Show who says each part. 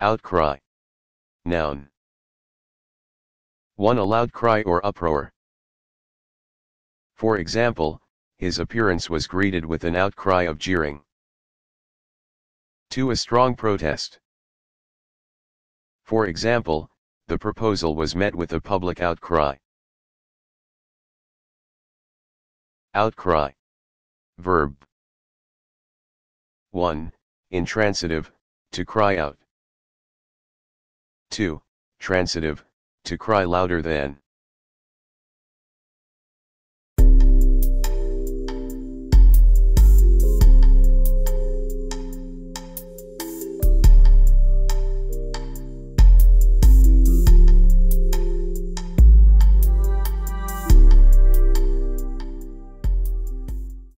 Speaker 1: Outcry. Noun. 1. A loud cry or uproar. For example, his appearance was greeted with an outcry of jeering. 2. A strong protest. For example, the proposal was met with a public outcry. Outcry. Verb. 1. Intransitive, to cry out. 2. Transitive, to cry louder than.